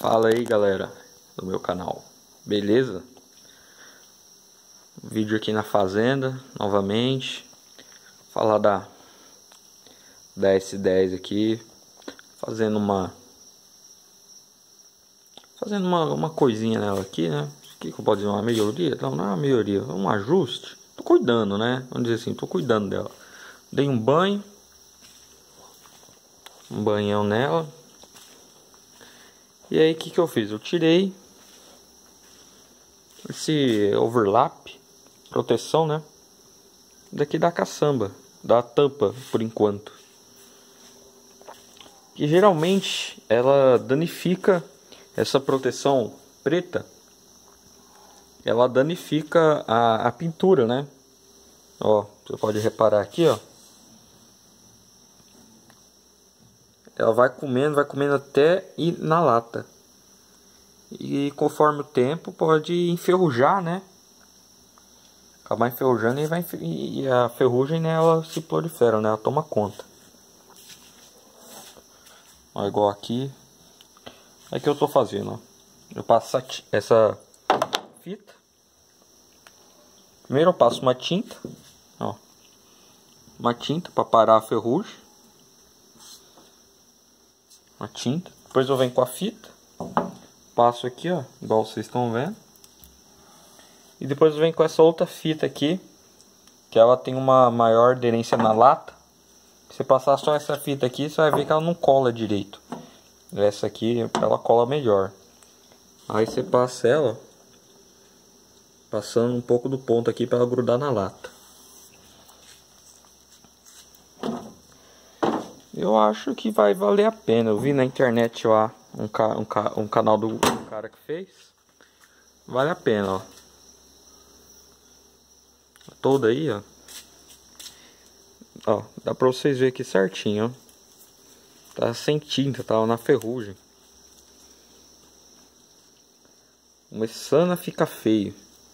Fala aí, galera do meu canal, beleza? Vídeo aqui na fazenda novamente. Falar da S10 aqui, fazendo uma coisinha nela aqui, né? O que eu posso dizer? Uma melhoria? Não, não é uma melhoria, é um ajuste. Tô cuidando, né? Vamos dizer assim, tô cuidando dela. Dei um banho, um banhão nela. E aí o que eu fiz? Eu tirei esse overlap, proteção, né? Daqui da caçamba, da tampa, por enquanto. Que geralmente ela danifica essa proteção preta. Ela danifica a pintura, né? Ó, você pode reparar aqui, ó. Ela vai comendo até ir na lata. E conforme o tempo pode enferrujar, né? Acabar enferrujando e a ferrugem, né, ela se prolifera, né? Ela toma conta. Ó, igual aqui. É que eu tô fazendo, ó. Eu passo essa fita. Primeiro eu passo uma tinta, ó. Uma tinta para parar a ferrugem. Uma tinta. Depois eu venho com a fita. Passo aqui, ó, igual vocês estão vendo. E depois eu venho com essa outra fita aqui, que ela tem uma maior aderência na lata. Se você passar só essa fita aqui, você vai ver que ela não cola direito. Essa aqui, ela cola melhor. Aí você passa ela, passando um pouco do ponto aqui para ela grudar na lata. Eu acho que vai valer a pena. Eu vi na internet lá um canal do cara que fez. Vale a pena, ó. Toda aí, ó. Ó, dá pra vocês verem aqui certinho, ó. Tá sem tinta, tava na ferrugem. Começando a ficar feio.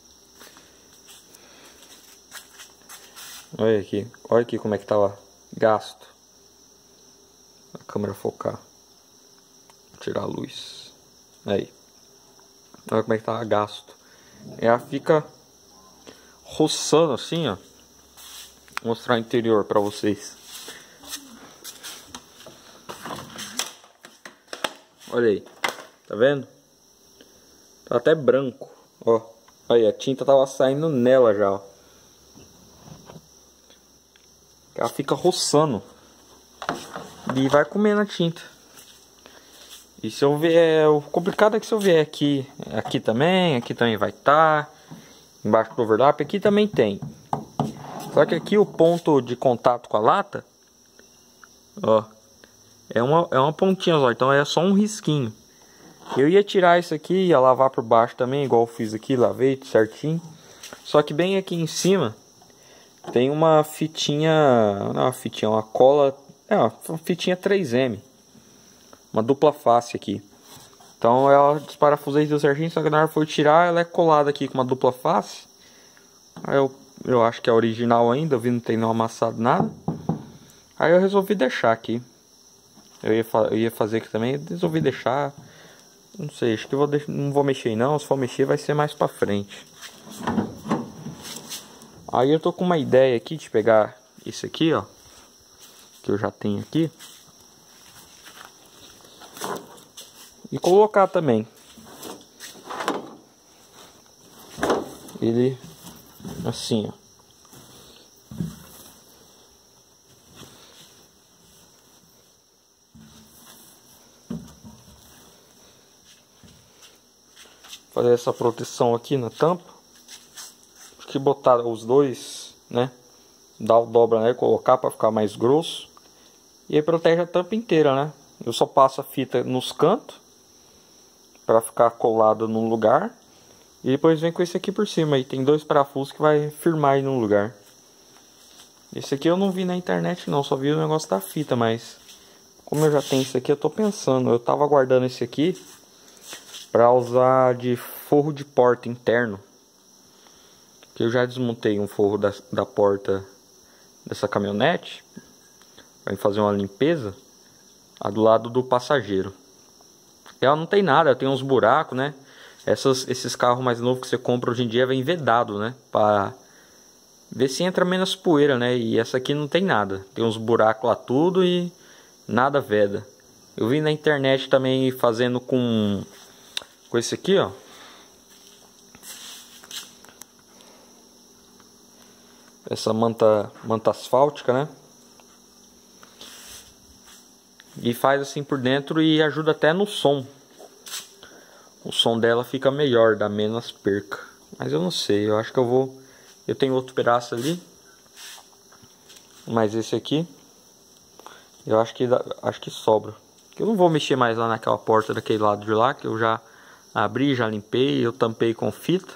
Olha aqui como é que tava gasto. A câmera focar. Vou tirar a luz. Aí. Olha como é que tava gasto. Ela fica roçando assim, ó. Vou mostrar o interior pra vocês. Olha aí. Tá vendo? Tá até branco. Ó. Aí, a tinta tava saindo nela já, ó. Ela fica roçando. E vai comendo a tinta. E se eu vier... O complicado é que se eu vier aqui também vai estar. Embaixo do overlap, aqui também tem. Só que aqui o ponto de contato com a lata, ó, é uma pontinha só, então é só um risquinho. Eu ia tirar isso aqui, ia lavar por baixo também, igual eu fiz aqui, lavei certinho. Só que bem aqui em cima tem uma fitinha, não, uma cola, uma fitinha 3M, uma dupla face aqui. Então ela desparafusei deu certinho, só que na hora que for tirar, ela é colada aqui com uma dupla face. Aí eu acho que é original ainda, eu vi não tem não amassado nada. Aí eu resolvi deixar aqui. Eu ia fazer aqui também, resolvi deixar. Não sei, acho que não vou mexer não, se for mexer vai ser mais pra frente. Aí eu tô com uma ideia aqui de pegar esse aqui, ó, que eu já tenho aqui. E colocar também ele assim, ó. Fazer essa proteção aqui na tampa. Acho que botar os dois, né? Dar o dobra, né? Colocar para ficar mais grosso. E aí protege a tampa inteira, né? Eu só passo a fita nos cantos para ficar colado no lugar. E depois vem com esse aqui por cima. Aí tem dois parafusos que vai firmar aí no lugar. Esse aqui eu não vi na internet não, só vi o negócio da fita, mas como eu já tenho esse aqui, eu tô pensando. Eu tava guardando esse aqui para usar de forro de porta interno. Que eu já desmontei um forro da porta dessa caminhonete. Vai fazer uma limpeza do lado do passageiro. ela não tem nada, ela tem uns buracos, né? Esses carros mais novos que você compra hoje em dia vem vedado, né? Pra ver se entra menos poeira, né? E essa aqui não tem nada. Tem uns buracos lá tudo e nada veda. Eu vi na internet também fazendo com esse aqui, ó. Essa manta asfáltica, né? E faz assim por dentro e ajuda até no som. O som dela fica melhor, dá menos perca. Mas eu não sei, eu acho que eu vou... Eu tenho outro pedaço ali. Mas esse aqui eu acho que sobra. Eu não vou mexer mais lá naquela porta daquele lado de lá, que eu já abri, já limpei, eu tampei com fita.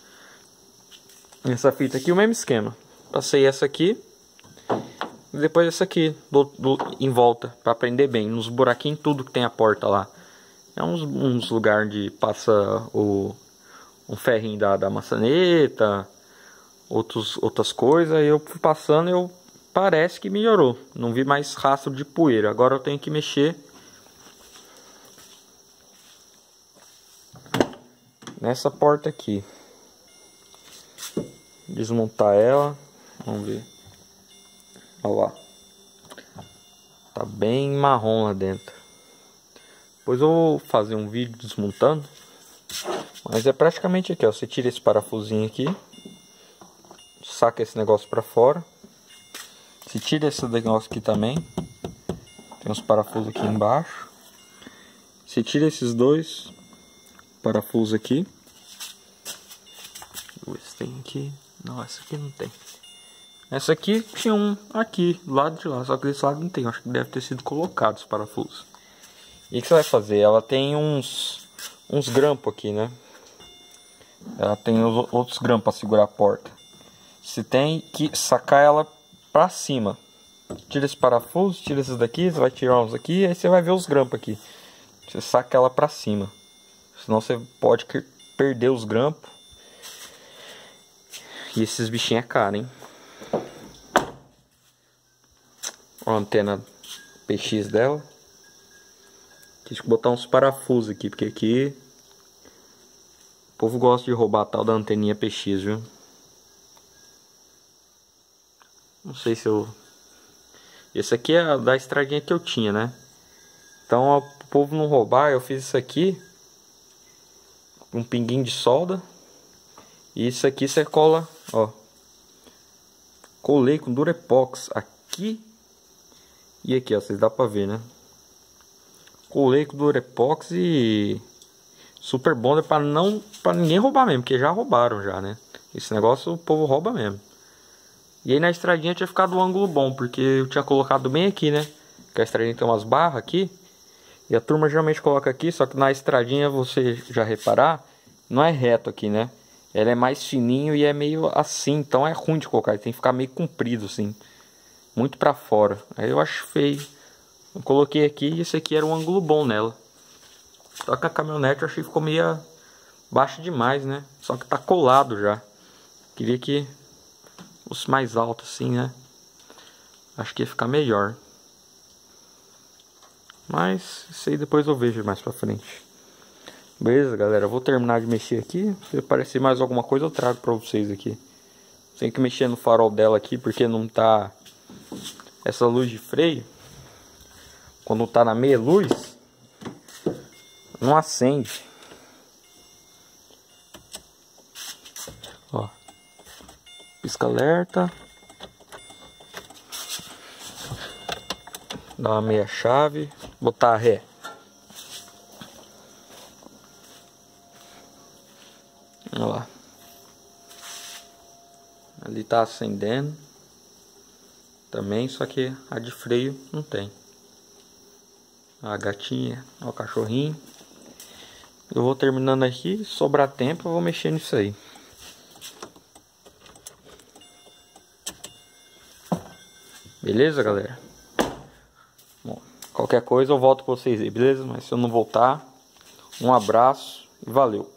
Essa fita aqui, o mesmo esquema. Passei essa aqui e depois essa aqui em volta, para prender bem, nos buraquinhos, tudo que tem a porta lá. É uns lugares onde passa um ferrinho da maçaneta, outras coisas. Eu fui passando, parece que melhorou. Não vi mais rastro de poeira. Agora eu tenho que mexer nessa porta aqui. Desmontar ela. Vamos ver. Olha lá. Tá bem marrom lá dentro. Depois eu vou fazer um vídeo desmontando. Mas é praticamente aqui, ó. Você tira esse parafusinho aqui. Saca esse negócio pra fora. Você tira esse negócio aqui também. Tem uns parafusos aqui embaixo. Você tira esses dois parafusos aqui. Vou ver se tem aqui. Não, essa aqui não tem. Essa aqui tinha um aqui, do lado de lá. Só que desse lado não tem. Acho que deve ter sido colocado os parafusos. E o que você vai fazer? Ela tem uns grampos aqui, né? Ela tem os outros grampos para segurar a porta. Você tem que sacar ela pra cima. Tira esse parafuso, tira esses daqui, você vai tirar uns aqui, aí você vai ver os grampos aqui. Você saca ela pra cima. Senão você pode perder os grampos. E esses bichinhos é caro, hein? Ó a antena PX dela. Quis botar uns parafusos aqui, porque aqui o povo gosta de roubar a tal da anteninha PX, viu? Não sei se eu... Esse aqui é a da estradinha que eu tinha, né? Então, o povo não roubar, eu fiz isso aqui com um pinguinho de solda. E isso aqui você cola, ó. Colei com Durepox aqui e aqui, ó. Vocês dá pra ver, né? Colei com Durepox e Super Bonder pra ninguém roubar mesmo, porque já roubaram já, né? Esse negócio o povo rouba mesmo. E aí na estradinha tinha ficado um ângulo bom, porque eu tinha colocado bem aqui, né? Que a estradinha tem umas barras aqui. E a turma geralmente coloca aqui, só que na estradinha, você já reparar, não é reto aqui, né? Ela é mais fininho e é meio assim, então é ruim de colocar. Ele tem que ficar meio comprido assim, muito pra fora. Aí eu acho feio. Eu coloquei aqui e esse aqui era um ângulo bom nela. Só que a caminhonete eu achei que ficou meio baixo demais, né? Só que tá colado já. Queria que fosse mais alto assim, né? Acho que ia ficar melhor. Mas isso aí depois eu vejo mais pra frente. Beleza, galera? Eu vou terminar de mexer aqui. Se aparecer mais alguma coisa eu trago pra vocês aqui. Tem que mexer no farol dela aqui, porque não tá... Essa luz de freio, quando tá na meia luz, não acende. Ó. Pisca alerta. Dá uma meia chave. Botar a ré. Olha lá. Ali tá acendendo. Também, só que a de freio não tem. A gatinha, ó, o cachorrinho. Eu vou terminando aqui. Se sobrar tempo eu vou mexer nisso aí. Beleza, galera? Bom, qualquer coisa eu volto pra vocês aí, beleza? Mas se eu não voltar, um abraço e valeu!